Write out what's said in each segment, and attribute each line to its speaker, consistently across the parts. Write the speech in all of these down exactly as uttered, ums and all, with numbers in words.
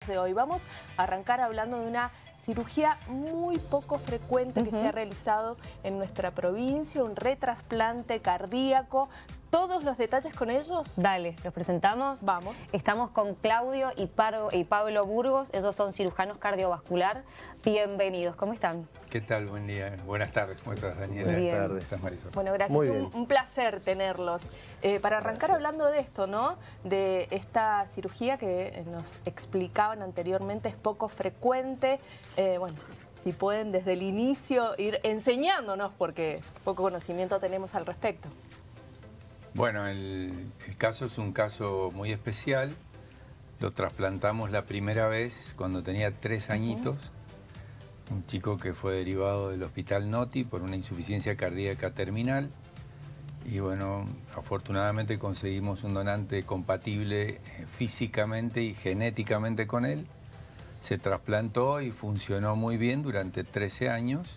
Speaker 1: de hoy. Vamos a arrancar hablando de una cirugía muy poco frecuente que uh-huh. se ha realizado en nuestra provincia, un retrasplante cardíaco. ¿Todos los detalles con ellos?
Speaker 2: Dale, los presentamos.
Speaker 1: Vamos.
Speaker 2: Estamos con Claudio y, Paro, y Pablo Burgos, ellos son cirujanos cardiovascular. Bienvenidos, ¿cómo están?
Speaker 3: ¿Qué tal? Buen día. Buenas tardes. ¿Cómo estás, Daniela?
Speaker 2: Buenas
Speaker 3: tardes. ¿Estás, Marisol?
Speaker 1: Bueno, gracias. Un, un placer tenerlos. Eh, para arrancar gracias. hablando de esto, ¿no? De esta cirugía que nos explicaban anteriormente, es poco frecuente. Eh, bueno, si pueden desde el inicio ir enseñándonos, porque poco conocimiento tenemos al respecto.
Speaker 3: Bueno, el, el caso es un caso muy especial. Lo trasplantamos la primera vez cuando tenía tres añitos. Uh-huh. Un chico que fue derivado del Hospital Noti por una insuficiencia cardíaca terminal. Y bueno, afortunadamente conseguimos un donante compatible eh, físicamente y genéticamente con él. Se trasplantó y funcionó muy bien durante trece años.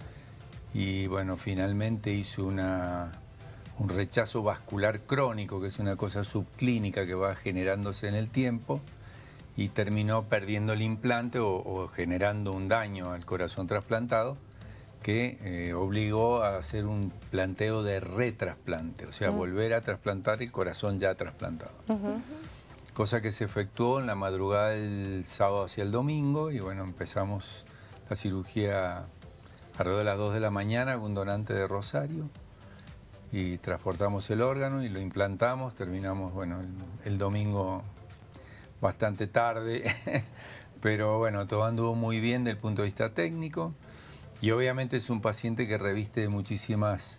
Speaker 3: Y bueno, finalmente hizo una... un rechazo vascular crónico, que es una cosa subclínica que va generándose en el tiempo, y terminó perdiendo el implante o, o generando un daño al corazón trasplantado que eh, obligó a hacer un planteo de retrasplante, o sea, uh-huh. volver a trasplantar el corazón ya trasplantado. Uh-huh. Cosa que se efectuó en la madrugada del sábado hacia el domingo, y bueno, empezamos la cirugía alrededor de las dos de la mañana con un donante de Rosario. Y transportamos el órgano y lo implantamos, terminamos, bueno, el, el domingo bastante tarde, pero bueno, todo anduvo muy bien desde el punto de vista técnico, y obviamente es un paciente que reviste muchísimas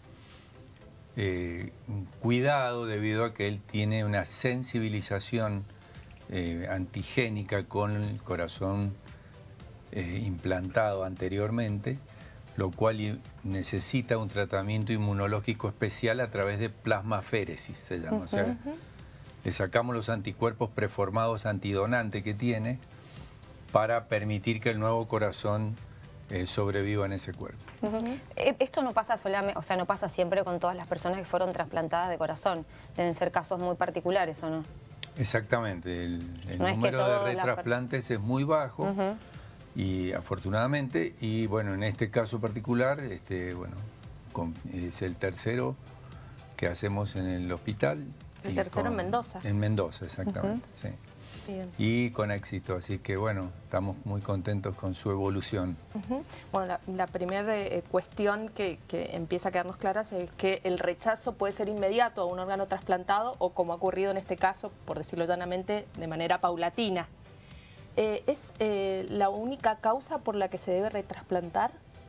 Speaker 3: eh, cuidado debido a que él tiene una sensibilización eh, antigénica con el corazón eh, implantado anteriormente, lo cual necesita un tratamiento inmunológico especial a través de plasmaféresis, se llama. Uh-huh. O sea, le sacamos los anticuerpos preformados antidonante que tiene para permitir que el nuevo corazón eh, sobreviva en ese cuerpo.
Speaker 2: Uh-huh. Esto no pasa solamente, o sea, no pasa siempre con todas las personas que fueron trasplantadas de corazón. Deben ser casos muy particulares, ¿o no?
Speaker 3: Exactamente. El, el
Speaker 2: no
Speaker 3: número
Speaker 2: es que
Speaker 3: de retrasplantes es muy bajo.
Speaker 2: Uh-huh.
Speaker 3: Y afortunadamente, y bueno, en este caso particular, este, bueno, con, es el tercero que hacemos en el hospital.
Speaker 1: El tercero con, en Mendoza.
Speaker 3: En Mendoza, exactamente, uh-huh. sí. Bien. Y con éxito, así que bueno, estamos muy contentos con su evolución.
Speaker 1: Uh-huh. Bueno, la, la primera eh, cuestión que, que empieza a quedarnos clara es que el rechazo puede ser inmediato a un órgano trasplantado o, como ha ocurrido en este caso, por decirlo llanamente, de manera paulatina. Eh, ¿Es eh, la única causa por la que se debe retrasplantar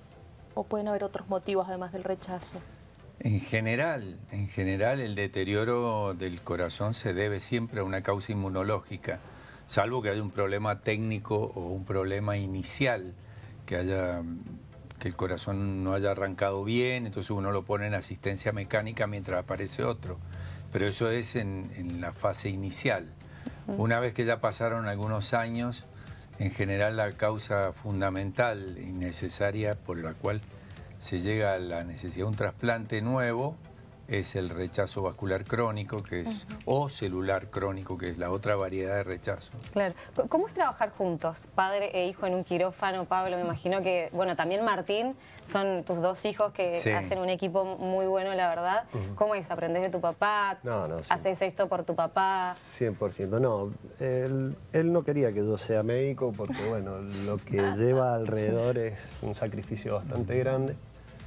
Speaker 1: o pueden haber otros motivos además del rechazo?
Speaker 3: En general, en general el deterioro del corazón se debe siempre a una causa inmunológica, salvo que haya un problema técnico o un problema inicial, que haya que el corazón no haya arrancado bien, entonces uno lo pone en asistencia mecánica mientras aparece otro, pero eso es en, en la fase inicial. Una vez que ya pasaron algunos años, en general la causa fundamental y necesaria por la cual se llega a la necesidad de un trasplante nuevo es el rechazo vascular crónico, que es, uh-huh. o celular crónico, que es la otra variedad de rechazo.
Speaker 2: Claro. ¿Cómo es trabajar juntos, padre e hijo, en un quirófano? Pablo, me imagino que, bueno, también Martín, son tus dos hijos que sí. hacen un equipo muy bueno, la verdad. Uh-huh. ¿Cómo es? ¿Aprendés de tu papá?
Speaker 4: No, no. Sí.
Speaker 2: ¿Haces esto por tu papá?
Speaker 4: cien por ciento. No, él, él no quería que yo sea médico porque, bueno, lo que lleva alrededor es un sacrificio bastante grande.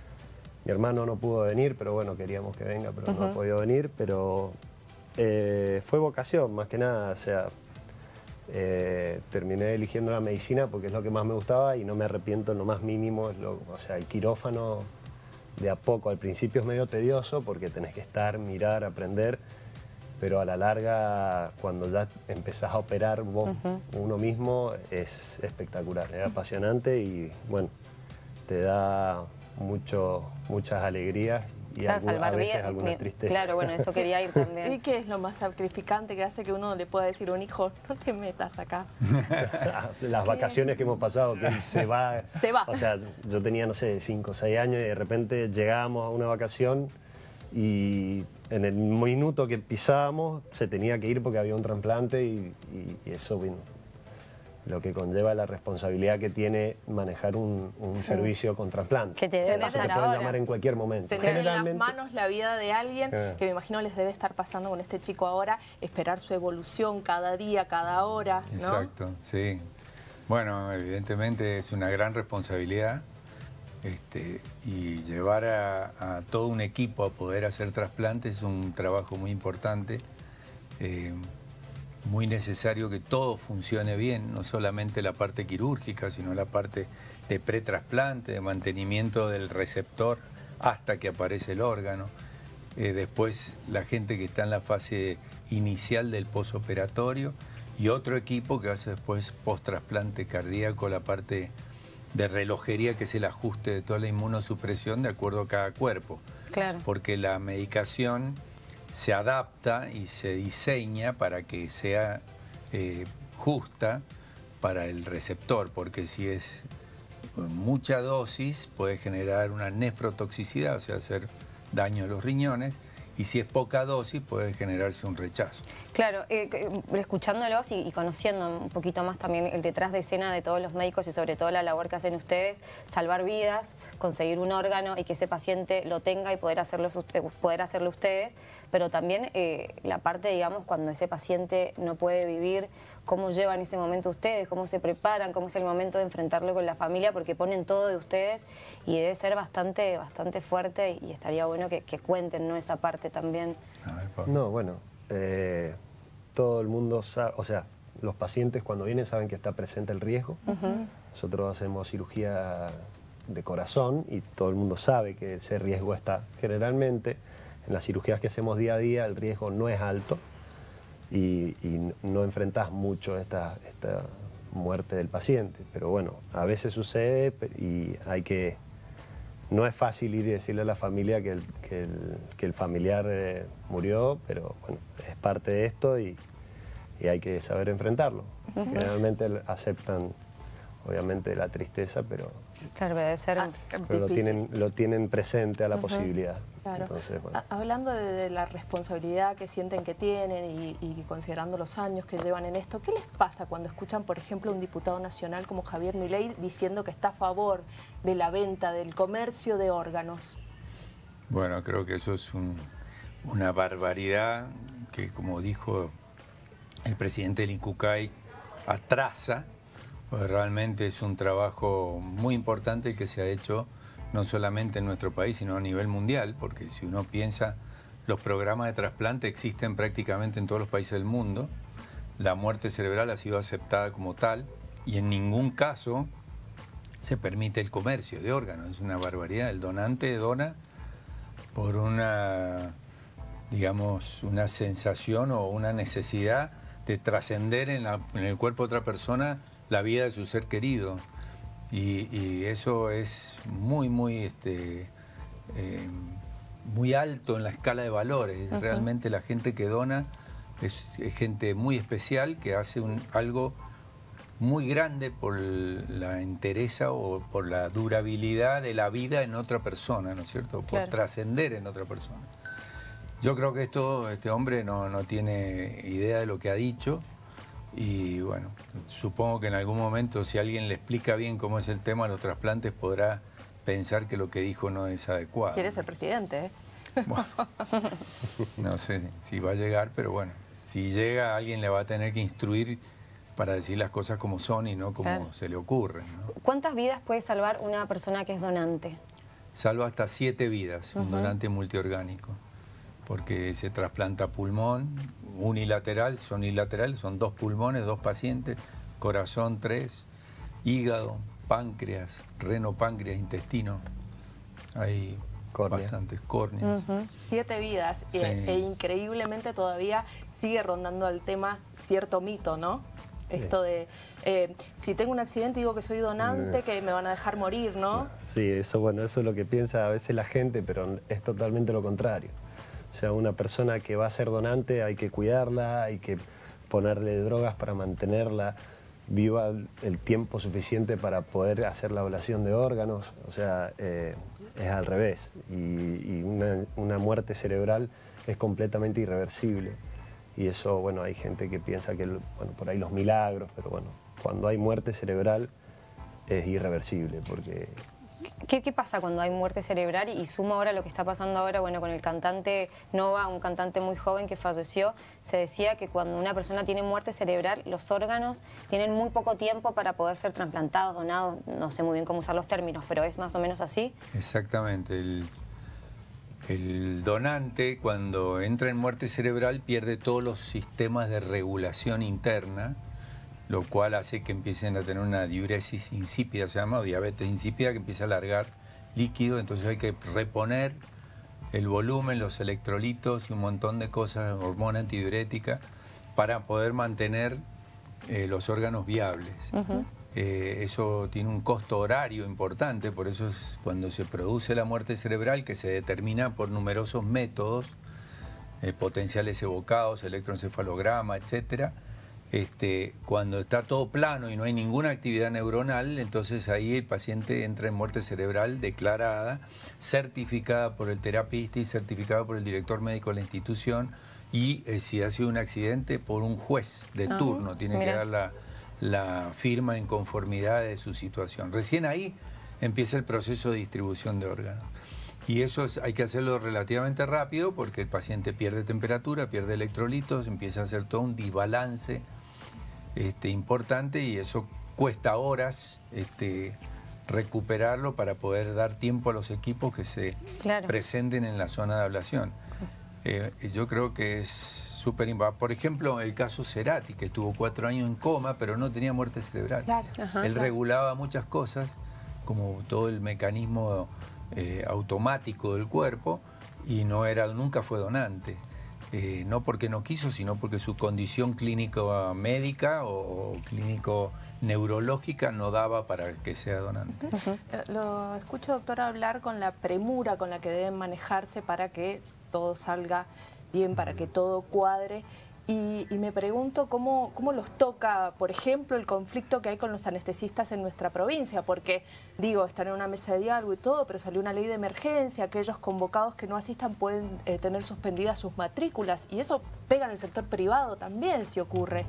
Speaker 4: Mi hermano no pudo venir, pero bueno, queríamos que venga, pero uh-huh. no ha podido venir. Pero eh, fue vocación, más que nada. O sea, eh, terminé eligiendo la medicina porque es lo que más me gustaba y no me arrepiento en lo más mínimo. Es lo, o sea, el quirófano de a poco, al principio es medio tedioso porque tenés que estar, mirar, aprender. Pero a la larga, cuando ya empezás a operar vos uh-huh. uno mismo, es espectacular, es apasionante y bueno, te da mucho, muchas alegrías y
Speaker 2: claro,
Speaker 4: alguna,
Speaker 2: salvar
Speaker 4: a veces
Speaker 2: bien,
Speaker 4: alguna
Speaker 2: bien.
Speaker 4: tristeza.
Speaker 2: Claro, bueno, eso quería ir también.
Speaker 1: ¿Y qué es lo más sacrificante que hace que uno le pueda decir a un hijo, no te metas acá?
Speaker 4: Las vacaciones que hemos pasado, que él se va.
Speaker 1: Se va.
Speaker 4: O sea, yo tenía, no sé, cinco o seis años y de repente llegábamos a una vacación y en el minuto que pisábamos se tenía que ir porque había un trasplante y, y, y eso, bueno, lo que conlleva la responsabilidad que tiene manejar un, un sí. servicio con trasplante.
Speaker 2: Que te debe pasar
Speaker 4: te
Speaker 2: ahora.
Speaker 4: pueden llamar en cualquier momento.
Speaker 1: Tener Generalmente... en las manos la vida de alguien, eh. que me imagino les debe estar pasando con este chico ahora, esperar su evolución cada día, cada hora, ¿no?
Speaker 3: Exacto, sí. Bueno, evidentemente es una gran responsabilidad este, y llevar a, a todo un equipo a poder hacer trasplantes es un trabajo muy importante. Eh, muy necesario que todo funcione bien, no solamente la parte quirúrgica, sino la parte de pretrasplante, de mantenimiento del receptor hasta que aparece el órgano. Eh, después la gente que está en la fase inicial del posoperatorio y otro equipo que hace después post-trasplante cardíaco, la parte de relojería, que es el ajuste de toda la inmunosupresión de acuerdo a cada cuerpo.
Speaker 2: Claro.
Speaker 3: Porque la medicación se adapta y se diseña para que sea eh, justa para el receptor, porque si es mucha dosis puede generar una nefrotoxicidad, o sea, hacer daño a los riñones, y si es poca dosis puede generarse un rechazo.
Speaker 2: Claro, eh, escuchándolos y, y conociendo un poquito más también el detrás de escena de todos los médicos y sobre todo la labor que hacen ustedes, salvar vidas, conseguir un órgano y que ese paciente lo tenga y poder hacerlo, poder hacerlo ustedes, pero también eh, la parte, digamos, cuando ese paciente no puede vivir, cómo llevan ese momento ustedes, cómo se preparan, cómo es el momento de enfrentarlo con la familia, porque ponen todo de ustedes y debe ser bastante, bastante fuerte y estaría bueno que, que cuenten, ¿no?, esa parte también.
Speaker 4: A ver, no, bueno, eh, todo el mundo sabe, o sea, los pacientes cuando vienen saben que está presente el riesgo. Uh-huh. Nosotros hacemos cirugía de corazón y todo el mundo sabe que ese riesgo está. Generalmente en las cirugías que hacemos día a día el riesgo no es alto y, y no enfrentás mucho esta, esta muerte del paciente, pero bueno, a veces sucede y hay que... No es fácil ir y decirle a la familia que el, que el, que el familiar eh, murió, pero bueno, es parte de esto y, y hay que saber enfrentarlo. Uh-huh. Generalmente aceptan, obviamente, la tristeza, pero,
Speaker 2: claro, debe ser ah,
Speaker 4: pero lo, tienen, lo tienen presente a la uh-huh. posibilidad.
Speaker 1: Claro.
Speaker 4: Entonces, bueno.
Speaker 1: Hablando de, de la responsabilidad que sienten que tienen y, y considerando los años que llevan en esto, ¿qué les pasa cuando escuchan, por ejemplo, a un diputado nacional como Javier Milei diciendo que está a favor de la venta, del comercio de órganos?
Speaker 3: Bueno, creo que eso es un, una barbaridad que, como dijo el presidente del INCUCAI, atrasa, pues realmente es un trabajo muy importante que se ha hecho no solamente en nuestro país, sino a nivel mundial, porque si uno piensa, los programas de trasplante existen prácticamente en todos los países del mundo, la muerte cerebral ha sido aceptada como tal y en ningún caso se permite el comercio de órganos, es una barbaridad. El donante dona por una, digamos, una sensación o una necesidad de trascender en, la, en el cuerpo de otra persona la vida de su ser querido. Y, y eso es muy, muy, este, eh, muy alto en la escala de valores. Uh-huh. Realmente la gente que dona es, es gente muy especial que hace un, algo muy grande por la entereza o por la durabilidad de la vida en otra persona, ¿no es cierto? Por claro. trascender en otra persona. Yo creo que esto, este hombre no, no tiene idea de lo que ha dicho. Y bueno, supongo que en algún momento si alguien le explica bien cómo es el tema de los trasplantes podrá pensar que lo que dijo no es adecuado.
Speaker 1: Quiere ser presidente, ¿eh?
Speaker 3: Bueno, no sé si va a llegar, pero bueno, si llega alguien le va a tener que instruir para decir las cosas como son y no como claro. se le ocurren, ¿no?
Speaker 2: ¿Cuántas vidas puede salvar una persona que es donante?
Speaker 3: Salva hasta siete vidas, uh-huh. un donante multiorgánico, porque se trasplanta pulmón, unilateral, son unilaterales, son dos pulmones, dos pacientes, corazón tres, hígado, páncreas, reno, páncreas, intestino, hay Córnea. bastantes córneas.
Speaker 1: Uh-huh. Siete vidas, sí. e, e increíblemente todavía sigue rondando el tema cierto mito, ¿no? Esto de, eh, si tengo un accidente digo que soy donante, que me van a dejar morir, ¿no?
Speaker 4: Sí, eso, bueno, eso es lo que piensa a veces la gente, pero es totalmente lo contrario. O sea, una persona que va a ser donante hay que cuidarla, hay que ponerle drogas para mantenerla viva el tiempo suficiente para poder hacer la ablación de órganos. O sea, eh, es al revés. Y, y una, una muerte cerebral es completamente irreversible. Y eso, bueno, hay gente que piensa que, bueno, por ahí los milagros, pero bueno, cuando hay muerte cerebral es irreversible, porque...
Speaker 2: ¿Qué, ¿Qué pasa cuando hay muerte cerebral? Y sumo ahora lo que está pasando ahora, bueno, con el cantante Nova, un cantante muy joven que falleció, se decía que cuando una persona tiene muerte cerebral, los órganos tienen muy poco tiempo para poder ser trasplantados, donados, no sé muy bien cómo usar los términos, pero es más o menos así.
Speaker 3: Exactamente. El, el donante, cuando entra en muerte cerebral, pierde todos los sistemas de regulación interna, lo cual hace que empiecen a tener una diuresis insípida, se llama, o diabetes insípida, que empieza a alargar líquido, entonces hay que reponer el volumen, los electrolitos y un montón de cosas, hormona antidiurética, para poder mantener eh, los órganos viables. Uh-huh. eh, eso tiene un costo horario importante, por eso es cuando se produce la muerte cerebral, que se determina por numerosos métodos, eh, potenciales evocados, electroencefalograma, etcétera. Este, cuando está todo plano y no hay ninguna actividad neuronal, entonces ahí el paciente entra en muerte cerebral declarada, certificada por el terapista y certificada por el director médico de la institución, y eh, si ha sido un accidente, por un juez de uh-huh. turno, tiene Mira. que dar la, la firma en conformidad de su situación. Recién ahí empieza el proceso de distribución de órganos. Y eso es, hay que hacerlo relativamente rápido porque el paciente pierde temperatura, pierde electrolitos, empieza a hacer todo un desbalance este, importante, y eso cuesta horas este, recuperarlo para poder dar tiempo a los equipos que se claro. presenten en la zona de ablación. Eh, yo creo que es súper importante. Por ejemplo, el caso Cerati, que estuvo cuatro años en coma, pero no tenía muerte cerebral.
Speaker 1: Claro. Ajá,
Speaker 3: Él
Speaker 1: claro.
Speaker 3: regulaba muchas cosas, como todo el mecanismo eh, automático del cuerpo, y no era, nunca fue donante. Eh, no porque no quiso, sino porque su condición clínico médica o, o clínico neurológica no daba para que sea donante.
Speaker 1: Uh-huh. Lo escucho, doctor, hablar con la premura con la que deben manejarse para que todo salga bien, para que todo cuadre. Y, y me pregunto cómo, cómo los toca, por ejemplo, el conflicto que hay con los anestesistas en nuestra provincia, porque, digo, están en una mesa de diálogo y todo, pero salió una ley de emergencia, aquellos convocados que no asistan pueden eh, tener suspendidas sus matrículas, y eso pega en el sector privado también, si ocurre.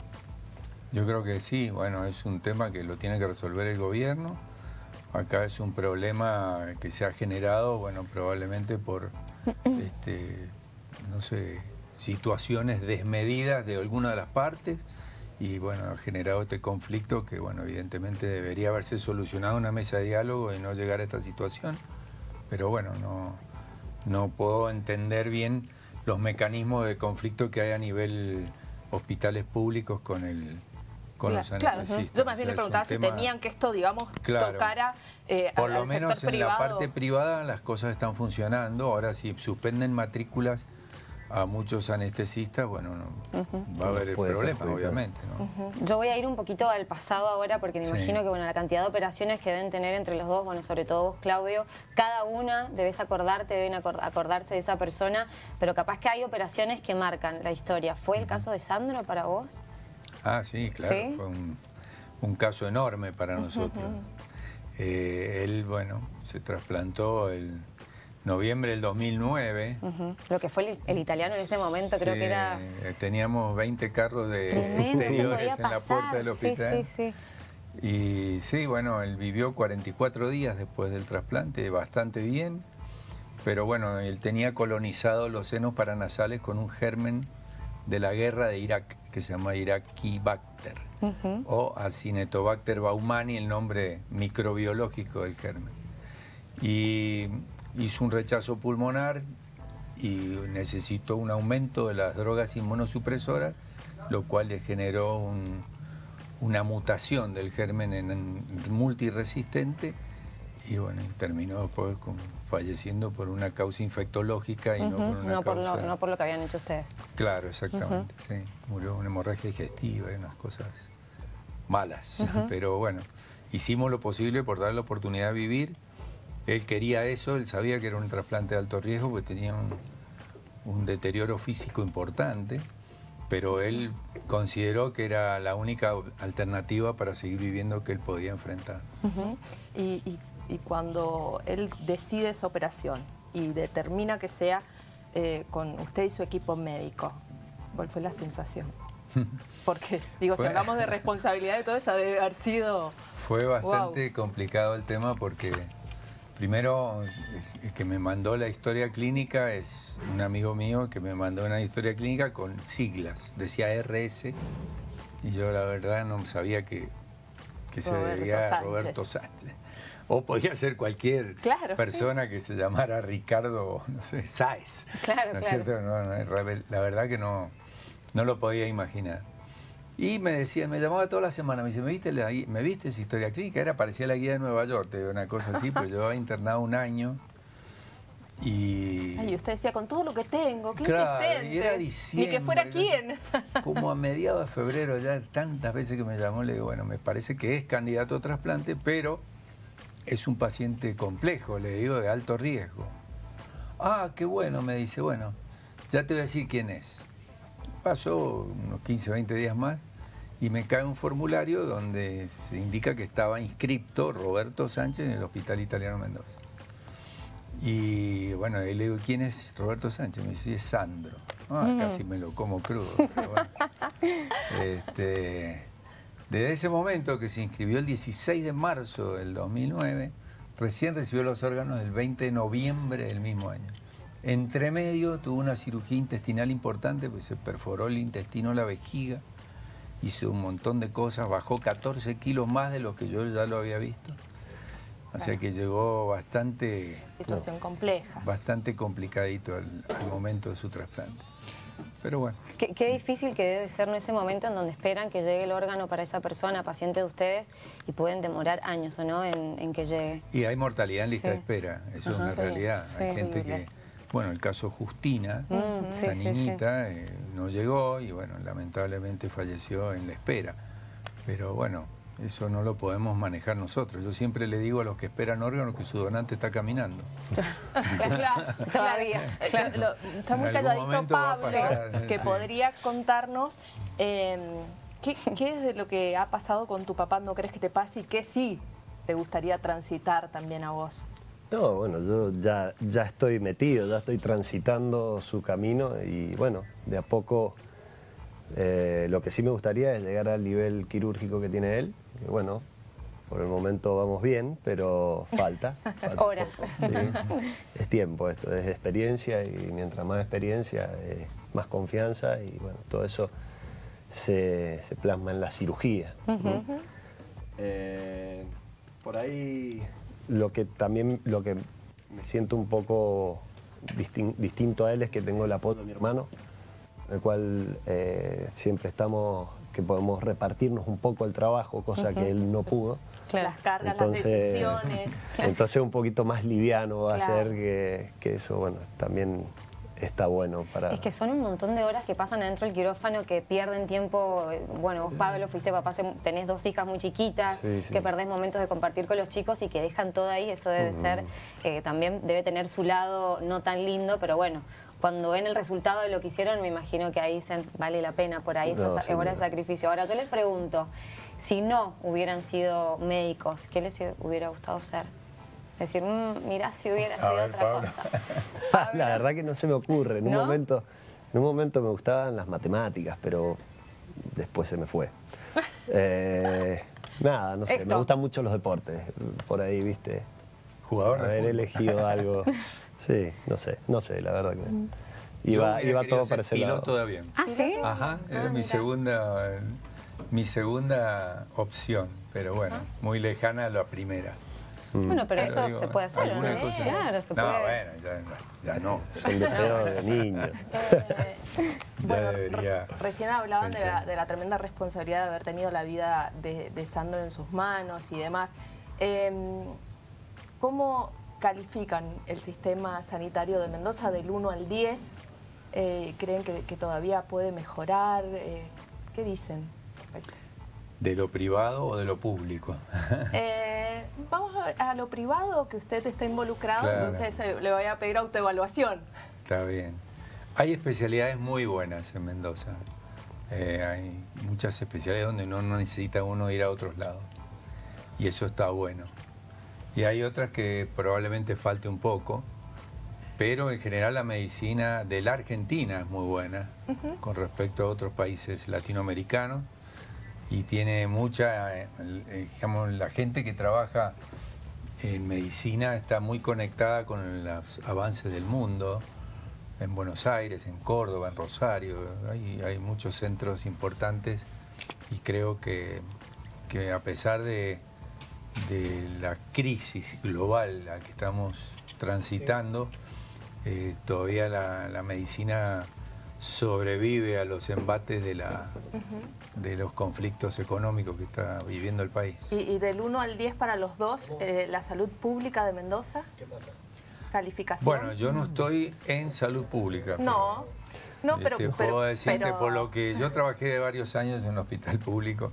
Speaker 3: Yo creo que sí, bueno, es un tema que lo tiene que resolver el gobierno. Acá es un problema que se ha generado, bueno, probablemente por, este, no sé, situaciones desmedidas de alguna de las partes, y bueno, ha generado este conflicto que, bueno, evidentemente debería haberse solucionado en una mesa de diálogo y no llegar a esta situación, pero bueno, no, no puedo entender bien los mecanismos de conflicto que hay a nivel hospitales públicos con el con
Speaker 1: claro,
Speaker 3: los anestesistas.
Speaker 1: Claro. Yo más bien le preguntaba si tema... temían que esto, digamos,
Speaker 3: claro.
Speaker 1: tocara eh,
Speaker 3: Por
Speaker 1: al
Speaker 3: lo menos
Speaker 1: sector
Speaker 3: en
Speaker 1: privado.
Speaker 3: la parte privada las cosas están funcionando. Ahora, si suspenden matrículas a muchos anestesistas, bueno, no, uh-huh. va a haber el Puede problema, obviamente, ¿no?
Speaker 2: Uh-huh. Yo voy a ir un poquito al pasado ahora, porque me sí. imagino que, bueno, la cantidad de operaciones que deben tener entre los dos, bueno, sobre todo vos, Claudio, cada una debes acordarte, deben acordarse de esa persona, pero capaz que hay operaciones que marcan la historia. ¿Fue el caso de Sandro para vos?
Speaker 3: Ah, sí, claro, ¿Sí? fue un, un caso enorme para nosotros. Uh-huh. eh, él, bueno, se trasplantó el noviembre del dos mil nueve.
Speaker 2: Uh-huh. Lo que fue el, el italiano en ese momento, sí, creo que era...
Speaker 3: Teníamos veinte carros de
Speaker 2: Tremendo,
Speaker 3: exteriores en la puerta del hospital.
Speaker 2: Sí, sí,
Speaker 3: sí. Y sí, bueno, él vivió cuarenta y cuatro días después del trasplante, bastante bien, pero bueno, él tenía colonizado los senos paranasales con un germen de la guerra de Irak, que se llama Iraqibacter, uh-huh. o Acinetobacter baumani, el nombre microbiológico del germen. Y hizo un rechazo pulmonar y necesitó un aumento de las drogas inmunosupresoras, lo cual le generó un, una mutación del germen en, en multiresistente, y bueno, terminó después con, falleciendo por una causa infectológica y uh-huh. no por una
Speaker 2: no
Speaker 3: causa...
Speaker 2: Por lo, no por lo que habían hecho ustedes.
Speaker 3: Claro, exactamente, uh-huh. sí. Murió una hemorragia digestiva y unas cosas malas. Uh-huh. Pero bueno, hicimos lo posible por darle la oportunidad de vivir. Él quería eso, él sabía que era un trasplante de alto riesgo porque tenía un, un deterioro físico importante, pero él consideró que era la única alternativa para seguir viviendo que él podía enfrentar.
Speaker 1: Uh-huh. y, y, y cuando él decide esa operación y determina que sea eh, con usted y su equipo médico, ¿cuál fue la sensación? Porque, digo, fue, si hablamos de responsabilidad y todo eso, debe haber sido...
Speaker 3: Fue bastante wow. complicado el tema porque, primero, el que me mandó la historia clínica es un amigo mío que me mandó una historia clínica con siglas. Decía R S y yo la verdad no sabía que, que se debía a Roberto Sánchez. O podía ser cualquier claro, persona sí. que se llamara Ricardo, no sé, Sáez.
Speaker 2: Claro,
Speaker 3: ¿no es
Speaker 2: claro.
Speaker 3: cierto? No, no, la verdad que no, no lo podía imaginar. Y me decía, me llamaba toda la semana, me dice, ¿me viste, la, ¿me viste esa historia clínica? Era, parecía la guía de Nueva York, te digo, una cosa así, pero yo había internado un año. Y...
Speaker 1: Ay, usted decía, con todo lo que tengo, qué
Speaker 3: claro,
Speaker 1: insistente.
Speaker 3: Y era diciembre.
Speaker 1: Ni que fuera quién.
Speaker 3: Como a mediados de febrero, ya tantas veces que me llamó, le digo, bueno, me parece que es candidato a trasplante, pero es un paciente complejo, le digo, de alto riesgo. Ah, qué bueno, me dice, bueno, ya te voy a decir quién es. Pasó unos quince, veinte días más y me cae un formulario donde se indica que estaba inscripto Roberto Sánchez en el Hospital Italiano Mendoza. Y bueno, le digo, ¿quién es Roberto Sánchez? Me dice, es Sandro. Ah, mm. Casi me lo como crudo. Pero bueno. este, desde ese momento, que se inscribió el dieciséis de marzo del dos mil nueve, recién recibió los órganos el veinte de noviembre del mismo año. Entre medio tuvo una cirugía intestinal importante, pues se perforó el intestino, la vejiga, hizo un montón de cosas, bajó catorce kilos más de lo que yo ya lo había visto. O sea que llegó bastante...
Speaker 1: Situación no, compleja.
Speaker 3: Bastante complicadito al, al momento de su trasplante. Pero bueno.
Speaker 2: Qué, qué difícil que debe ser, ¿no?, ese momento en donde esperan que llegue el órgano para esa persona, paciente de ustedes, y pueden demorar años, ¿o no?, en, en que llegue. Y
Speaker 3: hay mortalidad en lista sí. de espera, eso Ajá, es una sí. realidad.
Speaker 2: Sí,
Speaker 3: hay gente que... Bueno, el caso Justina,
Speaker 2: mm,
Speaker 3: esta
Speaker 2: sí,
Speaker 3: niñita,
Speaker 2: sí, sí.
Speaker 3: Eh, no llegó y bueno, lamentablemente falleció en la espera. Pero bueno, eso no lo podemos manejar nosotros. Yo siempre le digo a los que esperan órganos que su donante está caminando.
Speaker 1: Claro, todavía. Claro, lo, está muy calladito Pablo, pasar, que sí. podría contarnos eh, ¿qué, qué es de lo que ha pasado con tu papá, no crees que te pase, y qué sí te gustaría transitar también a vos.
Speaker 4: No, bueno, yo ya, ya estoy metido, ya estoy transitando su camino y bueno, de a poco eh, lo que sí me gustaría es llegar al nivel quirúrgico que tiene él. Y bueno, por el momento vamos bien, pero falta. falta
Speaker 2: Horas.
Speaker 4: Sí, es tiempo esto, es experiencia y mientras más experiencia, eh, más confianza y bueno, todo eso se, se plasma en la cirugía. Uh-huh. ¿no? eh, por ahí... Lo que también lo que me siento un poco distin, distinto a él es que tengo el apoyo de mi hermano, el cual eh, siempre estamos, que podemos repartirnos un poco el trabajo, cosa uh-huh. que él no pudo.
Speaker 1: Claro. Las cargas,
Speaker 4: entonces,
Speaker 1: las decisiones.
Speaker 4: Entonces un poquito más liviano va
Speaker 1: claro.
Speaker 4: a ser que, que eso, bueno, también está bueno para...
Speaker 2: Es que son un montón de horas que pasan adentro del quirófano, que pierden tiempo. Bueno, vos, Pablo, fuiste papá, tenés dos hijas muy chiquitas, sí, sí. que perdés momentos de compartir con los chicos y que dejan todo ahí. Eso debe uh-huh. ser, eh, también debe tener su lado no tan lindo, pero bueno, cuando ven el resultado de lo que hicieron, me imagino que ahí dicen, vale la pena por ahí, estas no, horas de sacrificio. Ahora, yo les pregunto, si no hubieran sido médicos, ¿qué les hubiera gustado ser? Decir, mmm, mirá si hubiera sido ver, otra Pablo. cosa.
Speaker 4: Pablo. La verdad que no se me ocurre. En un, ¿No? momento, en un momento me gustaban las matemáticas, pero después se me fue. eh, nada, no sé, Esto. me gustan mucho los deportes. Por ahí, viste,
Speaker 3: jugador
Speaker 4: haber elegido algo. Sí, no sé, no sé, la verdad que iba, iba todo para ese lado.
Speaker 3: Piloto de avión.
Speaker 2: ¿Ah, sí?
Speaker 3: Ajá, era
Speaker 2: ah,
Speaker 3: mi segunda, mi segunda opción, pero bueno, ah. muy lejana a la primera.
Speaker 2: Bueno, pero eso
Speaker 3: digo,
Speaker 2: se puede hacer, ¿no?
Speaker 3: Cosa,
Speaker 2: claro, se
Speaker 3: no,
Speaker 2: puede.
Speaker 3: bueno, ya, ya no.
Speaker 4: Son deseos de niño.
Speaker 1: Eh, bueno,
Speaker 3: debería
Speaker 1: recién hablaban de la, de la tremenda responsabilidad de haber tenido la vida de, de Sandro en sus manos y demás. Eh, ¿Cómo califican el sistema sanitario de Mendoza del uno al diez? Eh, ¿Creen que, que todavía puede mejorar? Eh, ¿Qué dicen?
Speaker 3: ¿De lo privado o de lo público?
Speaker 1: eh, vamos a, a lo privado, que usted está involucrado, claro. Entonces eh, le voy a pedir autoevaluación.
Speaker 3: Está bien. Hay especialidades muy buenas en Mendoza. Eh, hay muchas especialidades donde no, no necesita uno ir a otros lados. Y eso está bueno. Y hay otras que probablemente falte un poco, pero en general la medicina de la Argentina es muy buena uh-huh. con respecto a otros países latinoamericanos y tiene mucha, eh, digamos, la gente que trabaja en medicina está muy conectada con los avances del mundo, en Buenos Aires, en Córdoba, en Rosario, hay, hay muchos centros importantes y creo que, que a pesar de, de la crisis global a la que estamos transitando, eh, todavía la, la medicina sobrevive a los embates de, la, uh-huh. de los conflictos económicos que está viviendo el país.
Speaker 1: Y, y del uno al diez para los dos, eh, la salud pública de Mendoza,
Speaker 4: ¿qué pasa?
Speaker 1: Calificación.
Speaker 3: Bueno, yo no estoy en salud pública.
Speaker 1: No,
Speaker 3: pero,
Speaker 1: no, pero...
Speaker 3: Te
Speaker 1: pero,
Speaker 3: puedo decir
Speaker 1: pero...
Speaker 3: que por lo que yo trabajé varios años en un hospital público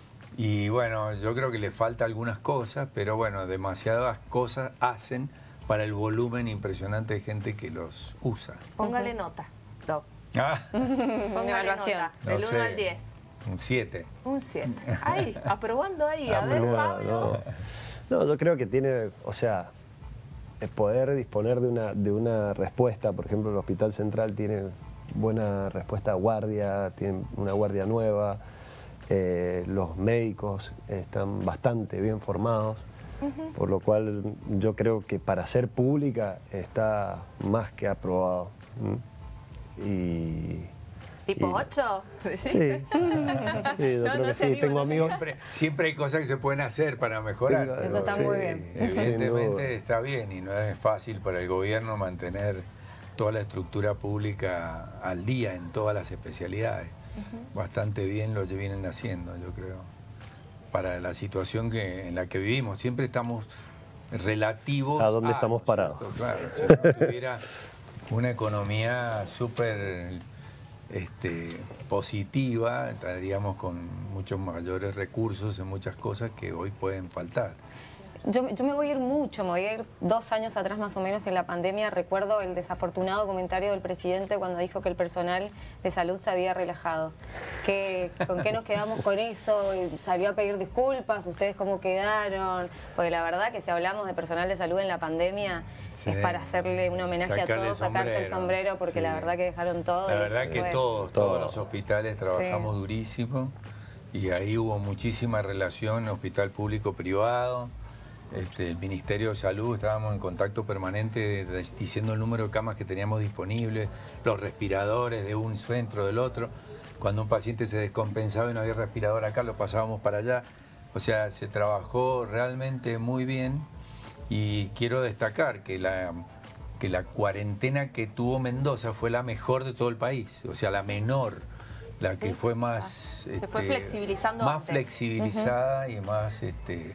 Speaker 3: y bueno, yo creo que le falta algunas cosas, pero bueno, demasiadas cosas hacen para el volumen impresionante de gente que los usa.
Speaker 1: Póngale nota, Doc.
Speaker 3: Ah.
Speaker 1: Póngale
Speaker 2: evaluación.
Speaker 1: nota,
Speaker 3: No
Speaker 1: del uno
Speaker 3: sé.
Speaker 1: al diez.
Speaker 3: Un siete.
Speaker 1: Un siete. Ahí, aprobando ahí. A ver,
Speaker 4: No,
Speaker 1: Pablo.
Speaker 4: no. No, yo creo que tiene, o sea, el poder disponer de una, de una respuesta. Por ejemplo, el Hospital Central tiene buena respuesta a guardia, tiene una guardia nueva, eh, los médicos están bastante bien formados, uh-huh. por lo cual yo creo que para ser pública está más que aprobado. ¿Mm? Y...
Speaker 1: ¿Tipo
Speaker 4: y...
Speaker 1: ocho?
Speaker 4: Sí, sí, yo
Speaker 1: No,
Speaker 4: creo
Speaker 1: no
Speaker 4: que
Speaker 1: se
Speaker 4: sí.
Speaker 1: anima,
Speaker 4: Tengo
Speaker 1: no
Speaker 4: amigos...
Speaker 3: Siempre, siempre hay cosas que se pueden hacer para mejorar.
Speaker 4: Tengo-
Speaker 2: Eso está
Speaker 4: sí,
Speaker 2: muy bien.
Speaker 4: sin duda.
Speaker 3: Evidentemente está bien y no es fácil para el gobierno mantener toda la estructura pública al día en todas las especialidades. Uh-huh. Bastante bien lo que vienen haciendo, yo creo, para la situación que, en la que vivimos. Siempre estamos relativos
Speaker 4: ¿A dónde
Speaker 3: a,
Speaker 4: estamos
Speaker 3: ¿no es
Speaker 4: parados?
Speaker 3: cierto? Claro, si uno tuviera una economía súper este, positiva, estaríamos con muchos mayores recursos en muchas cosas que hoy pueden faltar.
Speaker 2: Yo, yo me voy a ir mucho, me voy a ir dos años atrás más o menos en la pandemia. Recuerdo el desafortunado comentario del presidente cuando dijo que el personal de salud se había relajado. ¿Qué, ¿Con qué nos quedamos con eso? Y salió a pedir disculpas, ¿ustedes cómo quedaron? Porque la verdad que si hablamos de personal de salud en la pandemia
Speaker 3: Sí.
Speaker 2: es para hacerle un homenaje
Speaker 3: Sacarle
Speaker 2: a todos, sacarse el
Speaker 3: sombrero,
Speaker 2: sombrero, porque
Speaker 3: sí.
Speaker 2: la verdad que dejaron todo.
Speaker 3: La
Speaker 2: y
Speaker 3: verdad
Speaker 2: eso
Speaker 3: que
Speaker 2: fue-
Speaker 3: todos,
Speaker 4: Todo.
Speaker 3: todos los hospitales trabajamos
Speaker 2: Sí.
Speaker 3: durísimo y ahí hubo muchísima relación hospital público-privado. Este, el Ministerio de Salud, estábamos en contacto permanente de- de- diciendo el número de camas que teníamos disponibles, los respiradores de un centro, del otro. Cuando un paciente se descompensaba y no había respirador acá, lo pasábamos para allá. O sea, se trabajó realmente muy bien y quiero destacar que la, que la cuarentena que tuvo Mendoza fue la mejor de todo el país, o sea, la menor, la que
Speaker 1: Sí.
Speaker 3: fue más...
Speaker 1: Ah, se fue flexibilizando
Speaker 3: Más
Speaker 1: antes.
Speaker 3: flexibilizada uh-huh. y más... Este,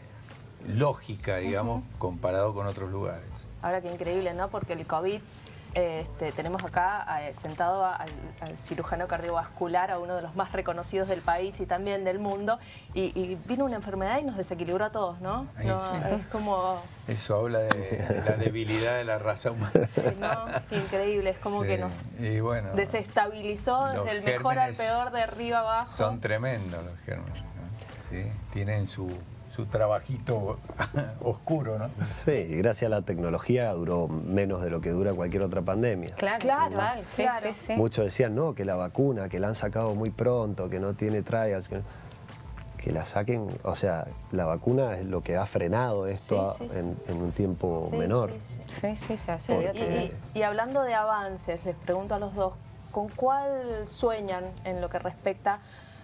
Speaker 3: lógica, digamos, uh-huh. comparado con otros lugares.
Speaker 1: Ahora qué increíble, ¿no? Porque el COVID, eh, este, tenemos acá eh, sentado a- al, al cirujano cardiovascular, a uno de los más reconocidos del país y también del mundo, y, y vino una enfermedad y nos desequilibró a todos, ¿no?
Speaker 3: Ahí
Speaker 1: No,
Speaker 3: sí.
Speaker 1: Es como...
Speaker 3: Eso habla de la debilidad de la raza humana.
Speaker 1: Sí, ¿no? Increíble, es como
Speaker 3: Sí.
Speaker 1: que nos
Speaker 3: Y bueno,
Speaker 1: desestabilizó
Speaker 3: los
Speaker 1: desde el mejor al
Speaker 3: gérmenes
Speaker 1: peor, de arriba abajo.
Speaker 3: son tremendos los gérmenes, ¿no? ¿Sí? Tienen su, su trabajito oscuro, ¿no?
Speaker 4: Sí, y gracias a la tecnología duró menos de lo que dura cualquier otra pandemia.
Speaker 2: Claro,
Speaker 1: Claro,
Speaker 2: total, sí,
Speaker 1: claro.
Speaker 2: sí, sí.
Speaker 4: Muchos decían, no, que la vacuna, que la han sacado muy pronto, que no tiene trials, que, que la saquen, o sea, la vacuna es lo que ha frenado esto
Speaker 1: Sí, sí, sí.
Speaker 4: En, en un tiempo
Speaker 1: Sí,
Speaker 4: menor.
Speaker 1: sí, sí.
Speaker 2: Sí, sí, se hace.
Speaker 1: Y,
Speaker 2: olvídate.
Speaker 1: y- y hablando de avances, les pregunto a los dos, ¿con cuál sueñan en lo que respecta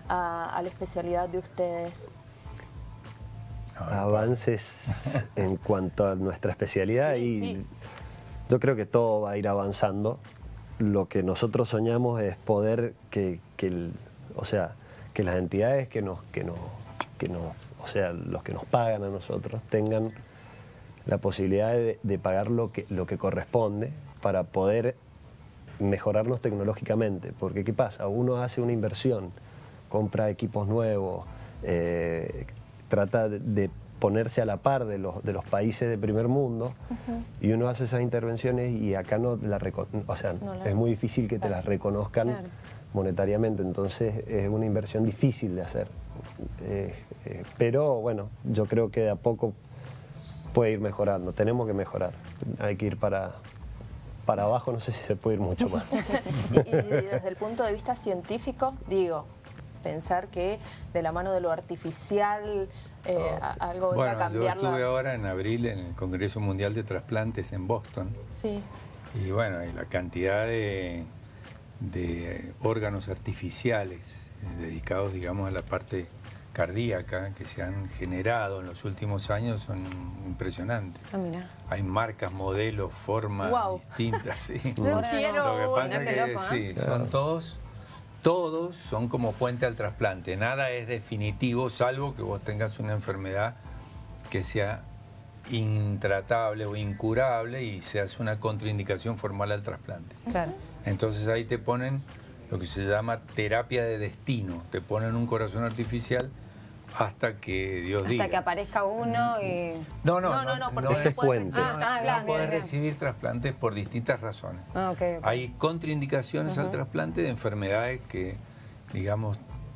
Speaker 1: a, a la especialidad de ustedes?
Speaker 4: Avances en cuanto a nuestra especialidad
Speaker 1: Sí,
Speaker 4: y
Speaker 1: sí.
Speaker 4: yo creo que todo va a ir avanzando. Lo que nosotros soñamos es poder que, que el- o sea, que las entidades que nos, que nos, que nos, o sea, los que nos pagan a nosotros tengan la posibilidad de, de pagar lo que, lo que corresponde para poder mejorarnos tecnológicamente. Porque ¿qué pasa? Uno hace una inversión, compra equipos nuevos, eh, trata de, de ponerse a la par de los, de los países de primer mundo, uh-huh. y uno hace esas intervenciones y acá no la reco- o sea,
Speaker 1: No la-
Speaker 4: es muy difícil que te las reconozcan
Speaker 2: Claro.
Speaker 4: monetariamente, entonces es una inversión difícil de hacer. Eh, eh, pero bueno, yo creo que de a poco puede ir mejorando, tenemos que mejorar, hay que ir para, para abajo no sé si se puede ir mucho más.
Speaker 1: y, y desde el punto de vista científico, digo, pensar que de la mano de lo artificial eh, oh. algo
Speaker 3: bueno,
Speaker 1: va a cambiar.
Speaker 3: Yo estuve
Speaker 1: la...
Speaker 3: ahora en abril en el Congreso Mundial de Trasplantes en Boston.
Speaker 1: Sí.
Speaker 3: Y bueno, y la cantidad de, de órganos artificiales eh, dedicados, digamos, a la parte cardíaca que se han generado en los últimos años son impresionantes.
Speaker 2: Ah, mira.
Speaker 3: Hay marcas, modelos, formas
Speaker 1: wow.
Speaker 3: distintas. Sí.
Speaker 1: Yo quiero.
Speaker 3: Lo que pasa es que
Speaker 2: loco,
Speaker 3: sí,
Speaker 2: ¿eh?
Speaker 3: son todos, todos son como puente al trasplante. Nada es definitivo, salvo que vos tengas una enfermedad que sea intratable o incurable y se hace una contraindicación formal al trasplante.
Speaker 2: Claro.
Speaker 3: Entonces ahí te ponen lo que se llama terapia de destino. Te ponen un corazón artificial hasta que Dios
Speaker 2: hasta
Speaker 3: diga.
Speaker 2: Hasta que aparezca uno y...
Speaker 3: No, no,
Speaker 1: no, no, no, porque
Speaker 3: no,
Speaker 1: no,
Speaker 4: puente.
Speaker 3: no,
Speaker 2: Ah, ah,
Speaker 3: no
Speaker 2: bien,
Speaker 3: podés
Speaker 2: bien.
Speaker 3: recibir trasplantes por distintas razones.
Speaker 2: Ah, okay, okay.
Speaker 3: Hay contraindicaciones uh-huh. al trasplante de enfermedades que, digamos,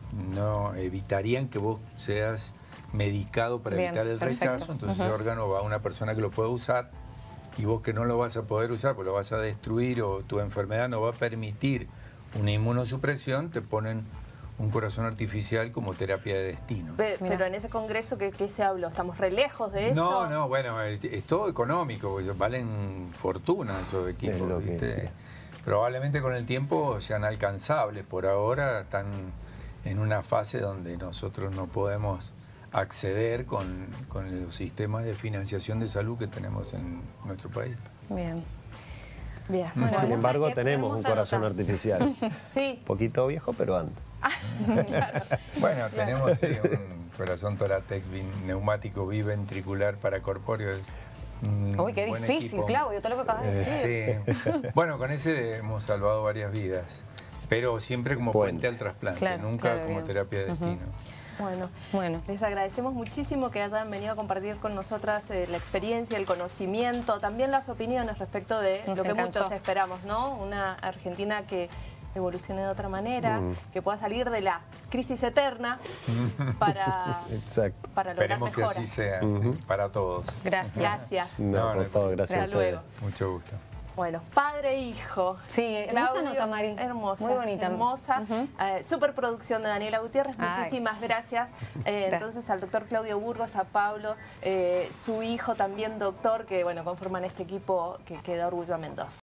Speaker 3: no evitarían que vos seas medicado para
Speaker 2: bien,
Speaker 3: evitar el
Speaker 2: perfecto.
Speaker 3: rechazo, entonces
Speaker 2: uh-huh.
Speaker 3: ese órgano va a una persona que lo puede usar y vos que no lo vas a poder usar, pues lo vas a destruir o tu enfermedad no va a permitir una inmunosupresión, te ponen un corazón artificial como terapia de destino.
Speaker 1: Pero, pero en ese congreso, ¿qué, qué se habló? ¿Estamos re lejos de eso?
Speaker 3: No, no, bueno, es, es todo económico, valen fortuna esos equipos, ¿viste? Sí. Probablemente con el tiempo sean alcanzables, por ahora están en una fase donde nosotros no podemos acceder con, con los sistemas de financiación de salud que tenemos en nuestro país.
Speaker 2: Bien.
Speaker 1: Bien.
Speaker 4: Bueno, sin embargo,
Speaker 2: qué,
Speaker 4: tenemos un corazón
Speaker 2: nota.
Speaker 4: artificial.
Speaker 1: Sí.
Speaker 4: Un poquito viejo, pero anda.
Speaker 1: Ah, claro.
Speaker 3: Bueno, tenemos sí, un corazón Thoratec neumático biventricular paracorpóreo.
Speaker 2: Uy, qué difícil, equipo. Claudio, todo lo que acabas de decir.
Speaker 3: Sí. Bueno, con ese hemos salvado varias vidas, pero siempre como puente, puente al trasplante,
Speaker 2: claro,
Speaker 3: nunca
Speaker 2: claro,
Speaker 3: como
Speaker 2: bien.
Speaker 3: terapia de destino.
Speaker 1: Uh-huh. Bueno,
Speaker 2: bueno,
Speaker 1: les agradecemos muchísimo que hayan venido a compartir con nosotras eh, la experiencia, el conocimiento, también las opiniones respecto de
Speaker 2: Nos
Speaker 1: lo que
Speaker 2: encantó.
Speaker 1: Muchos esperamos, ¿no? Una Argentina que evolucione de otra manera,
Speaker 4: mm.
Speaker 1: que pueda salir de la crisis eterna para,
Speaker 4: Exacto.
Speaker 1: para lograr
Speaker 3: Esperemos
Speaker 1: mejoras.
Speaker 3: que así sea,
Speaker 4: uh-huh.
Speaker 3: sí, para todos.
Speaker 1: Gracias. Gracias.
Speaker 4: No, no, por todo, gracias
Speaker 1: Hasta
Speaker 4: a ustedes.
Speaker 1: luego.
Speaker 3: Mucho gusto.
Speaker 1: Bueno, padre e hijo.
Speaker 2: Sí, hermosa nota, Mari.
Speaker 1: Hermosa.
Speaker 2: Muy bonita.
Speaker 1: Hermosa.
Speaker 2: Uh-huh.
Speaker 1: eh, superproducción de Daniela Gutiérrez.
Speaker 2: Ay.
Speaker 1: Muchísimas gracias. Eh,
Speaker 2: Gracias.
Speaker 1: Entonces al doctor Claudio Burgos, a Pablo, eh, su hijo también doctor, que bueno, conforman este equipo que, que da orgullo a Mendoza.